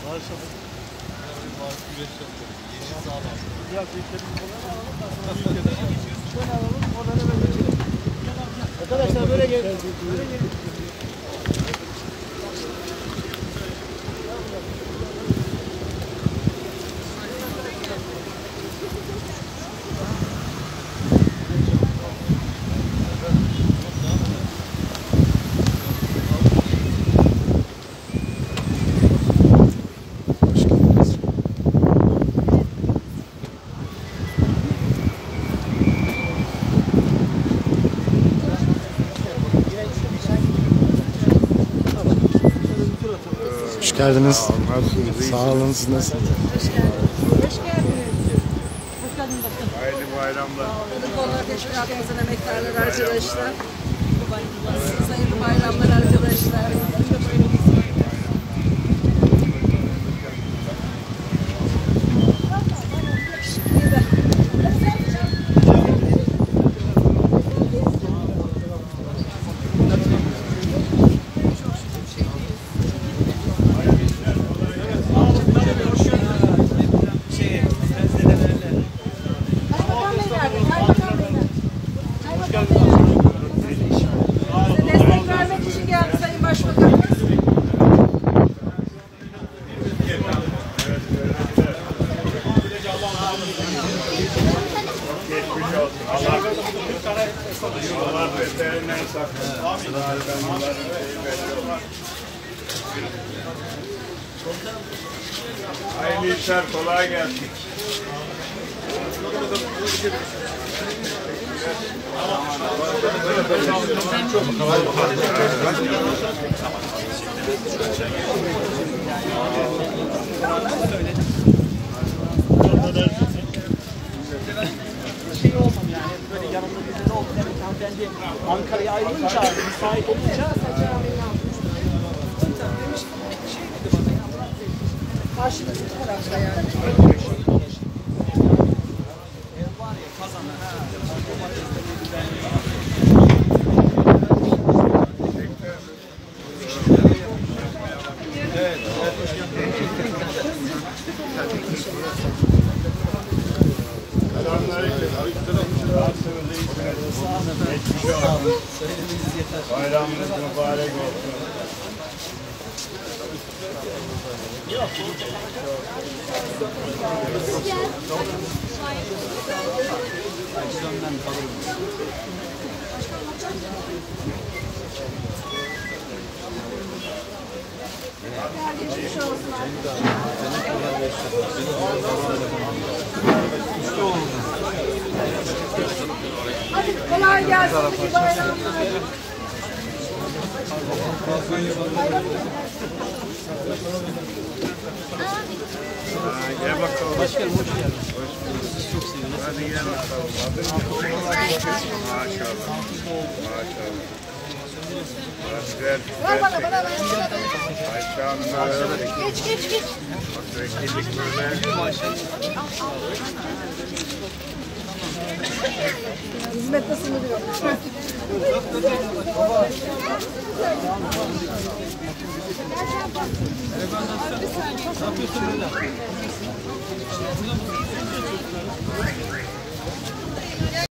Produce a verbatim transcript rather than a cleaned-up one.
Maşallah. Güneş yapıyor. Yeşil sağlam. Biraz büyüklerimiz alalım. Şöyle alalım. Oradan hemen geçelim. Arkadaşlar böyle gelin. Böyle gelin. Hoş geldiniz. Sağ olun. Siz nasılsınız? Hoş geldiniz. Hoş geldiniz. Hoş geldiniz bakın. Hayırlı bayramlar. Konular teşkilatımızın emektarları arkadaşlar. Siz hayırlı bayramlar arkadaşlar. Destek vermek için geldi Sayın Başbakan. Geçmiş olsun. Allah Allah beterinden saklasın. Hayırlı işler, kolay gelsin. Şey olmadı yani. Böyle yanında bir de oldu. Demek ki hanımefendi Ankara'ya ayrılınca, müsait olunca Karşınızda tarafta yani. Geçmiş olsun. Bayramınız mübarek olsun. Geçmiş olsun. Hadi kolay gelsin. İyi bayramlar. Ha, gel bakalım. Başkanım hoş geldin. Hoş bulduk. Sizi çok seviyoruz. Hadi gel bakalım. Maşallah. Maşallah. Güzel. Ver bana bana ver. Ayşe Hanım'la Geç geç geç. vekillik böyle. Hizmet nasıl diyor?